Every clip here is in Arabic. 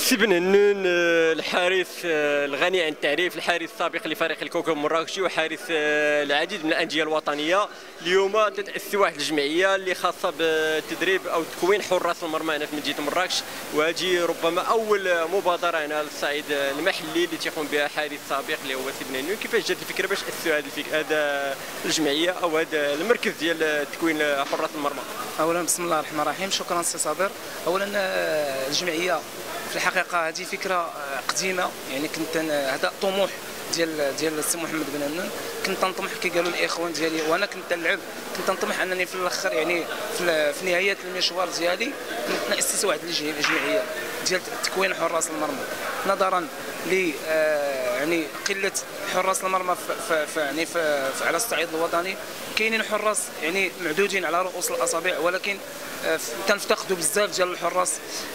سي بن هنون الحارس الغني عن التعريف، الحارس السابق لفريق الكوكب المراكشي وحارس العديد من الانديه الوطنيه. اليوم تتاسس واحد الجمعيه اللي خاصه بتدريب او تكوين حراس المرمى هنا في مدينه مراكش، وهذه ربما اول مبادره هنا على الصعيد المحلي اللي تيقوم بها حارس سابق اللي هو سي بن هنون. كيفاش جات الفكره باش اسسوا هذا الجمعيه او هذا المركز ديال تكوين حراس المرمى؟ اولا بسم الله الرحمن الرحيم، شكرا سي صابر. اولا الجمعيه في الحقيقه هذه فكره قديمه، يعني كنت هذا طموح ديال السي محمد بن هنون. كنت نطمح كي قالوا الاخوان ديالي وانا كنت نلعب، كنت نطمح انني في الاخر يعني في نهايه المشوار ديالي كنت ناسس واحد الجمعيه ديال تكوين حراس المرمى، نظرا ل يعني قله حراس المرمى يعني على الصعيد الوطني. كاينين حراس يعني معدودين على رؤوس الاصابع، ولكن تنفتقدوا بزاف ديال الحراس،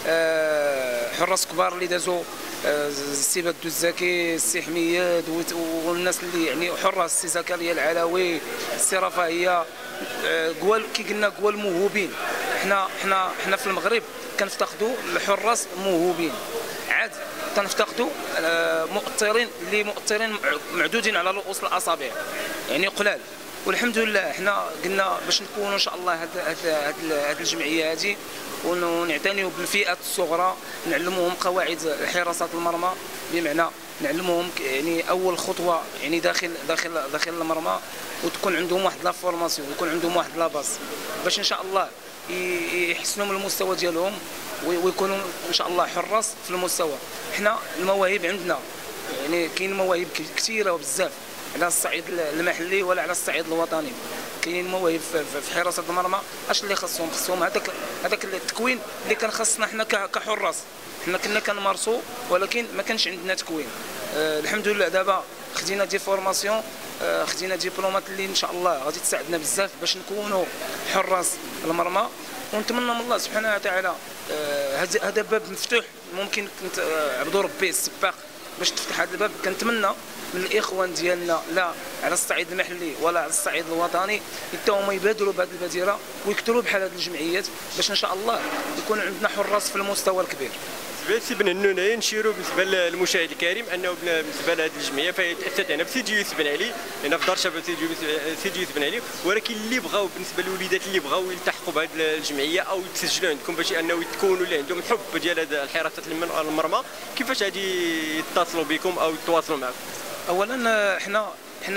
حراس كبار اللي دازوا، السي بدو الزكي، السي حميد، والناس اللي يعني حراس، السي زكريا العلوي، السي رفاهيه، قوال كي قلنا قوال موهوبين. حنا في المغرب كنفتقدوا الحراس موهوبين، عاد تنفتقدوا مؤثرين معدودين على رؤوس الاصابع، يعني قلال. والحمد لله حنا قلنا باش نكونوا ان شاء الله هذه الجمعيه هذه ونعتنيوا بالفئات الصغرى، نعلموهم قواعد حراسه المرمى، بمعنى نعلموهم يعني اول خطوه يعني داخل المرمى، وتكون عندهم واحد لا فورماسيون، يكون عندهم واحد لا باس باش ان شاء الله يحسنوا من المستوى ديالهم ويكونوا ان شاء الله حراس في المستوى. حنا المواهب عندنا يعني كاين مواهب كثيره وبزاف على الصعيد المحلي ولا على الصعيد الوطني. كاينين مواهب في حراسه المرمى. اش اللي خصهم هذاك التكوين اللي كان خاصنا حنا كحراس. حنا كنا كنمارسوا ولكن ما كانش عندنا تكوين. الحمد لله دابا خدينا دي فورماسيون، خدينا دبلومات اللي ان شاء الله غادي تساعدنا بزاف باش نكونوا حراس المرمى. ونتمنى من الله سبحانه وتعالى هذا باب مفتوح، ممكن كنت عبدو ربي السباق باش تفتح هذا الباب. كنتمنى من الاخوان ديالنا لا على الصعيد المحلي ولا على الصعيد الوطني حتى هما يبادروا بهذه البادره ويكثروا بحال هذه الجمعيات باش ان شاء الله يكون عندنا حراس في المستوى الكبير. بالنسبه لسي بن هنون نشيروا بالنسبه للمشاهد الكريم انه بالنسبه لهذه الجمعيه فهي تاسست هنا في سيدي يوسف بن علي، هنا في دار شباب سيدي يوسف بن علي، ولكن اللي بغاو بالنسبه للوليدات اللي بغاو يلتحقوا بهذه الجمعيه او يتسجلوا عندكم باش انه تكونوا اللي عندهم حب ديال هذه الحراسه المرمى، كيفاش غادي يتصلوا بكم او يتواصلوا معكم؟ اولا حنا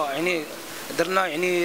درنا يعني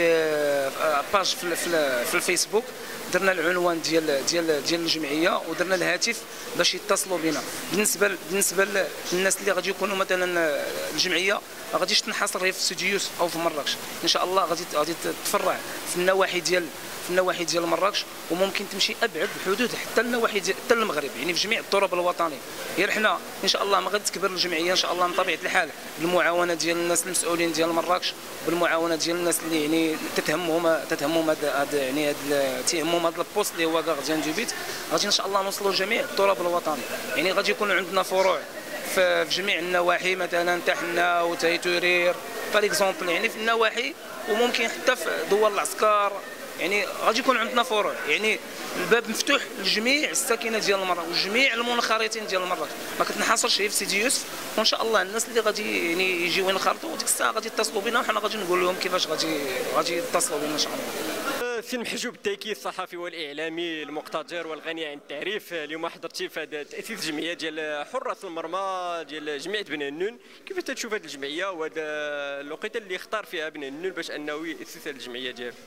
باج في الفيسبوك، درنا العنوان ديال الجمعيه ودرنا الهاتف باش يتصلوا بنا. بالنسبه للناس اللي غادي يكونوا مثلا الجمعيه ما غاديش تنحصر غير في سيدي يوسف او في مراكش، ان شاء الله غادي تتفرع في النواحي ديال مراكش، وممكن تمشي ابعد الحدود حتى النواحي حتى المغرب، يعني في جميع التراب الوطنيه. غير حنا ان شاء الله ما غادي تكبر الجمعيه ان شاء الله من طبيعه الحال بالمعاونه ديال الناس المسؤولين ديال مراكش، بالمعاونه ديال الناس اللي يعني تتهمهم هذا يعني تيهمهم هذا البوست اللي هو غارديان دو بيت. غادي ان شاء الله نوصلوا لجميع التراب الوطني، يعني غادي يكون عندنا فروع في جميع النواحي، مثلا تحنا وتيتورير بار اكزومبل، يعني في النواحي، وممكن حتى في دول العسكر، يعني غادي يكون عندنا فروع. يعني الباب مفتوح لجميع الساكنه ديال المراكش وجميع المنخرطين ديال المراكش، ما كتنحصرش غير في سيدي يوسف. وان شاء الله الناس اللي غادي يعني يجيو ينخرطوا ديك الساعه غادي يتصلوا بنا، وحنا غادي نقول لهم كيفاش غادي يتصلوا بنا ان شاء الله. سي محجوب التايكي، الصحفي والاعلامي المقتدر والغني عن التعريف، اليوم حضرتي في هذا تاسيس الجمعيه ديال حراس المرمى ديال جمعيه بن هنون. كيفاش تشوف هذه الجمعيه وهذا الوقيته اللي اختار فيها بن هنون باش انه ياسس الجمعيه ديالو؟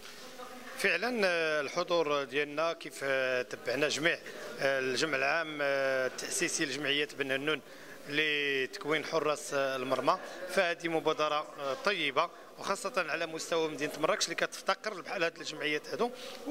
فعلا الحضور ديالنا كيف تبعنا جميع الجمع العام التاسيسي لجمعيه بن هنون لتكوين حراس المرمى، فهذه مبادره طيبه وخاصة على مستوى مدينة مراكش اللي كتفتقر بحال هذه الجمعيات هذو.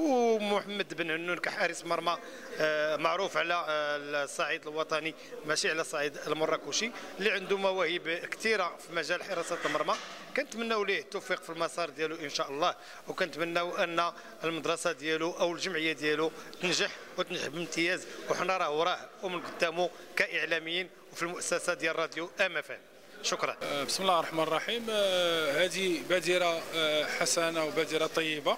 ومحمد بن هنون كحارس مرمى معروف على الصعيد الوطني ماشي على الصعيد المراكشي، اللي عنده مواهب كثيرة في مجال حراسة المرمى. كنتمناو ليه التوفيق في المسار ديالو ان شاء الله، وكنتمناو ان المدرسة ديالو او الجمعية ديالو تنجح وتنجح بامتياز، وحنا وراه ومن قدامه كاعلاميين وفي المؤسسة ديال راديو ام. شكرا. بسم الله الرحمن الرحيم. هذه بادره حسنه وبادره طيبه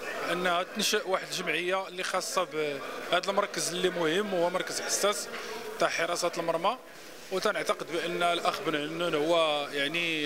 انها تنشئ واحد الجمعيه اللي خاصه بهذا المركز اللي مهم، وهو مركز حساس تاع حراسه المرمى. وتنعتقد بان الاخ بن عنون هو يعني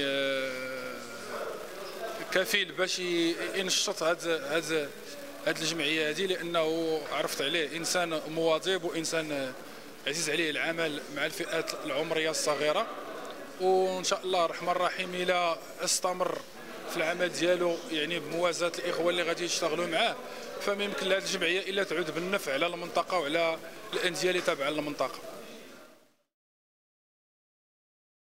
كفيل باش ينشط هذه الجمعيه هذه، لانه عرفت عليه انسان مواظب وانسان عزيز عليه العمل مع الفئات العمريه الصغيره. وان شاء الله الرحمن الرحيم الى استمر في العمل ديالو يعني بموازاه الاخوه اللي غادي يشتغلوا معاه، فما يمكن لهذه الجمعيه الا تعود بالنفع على المنطقه وعلى الانديه اللي تابعه للمنطقه.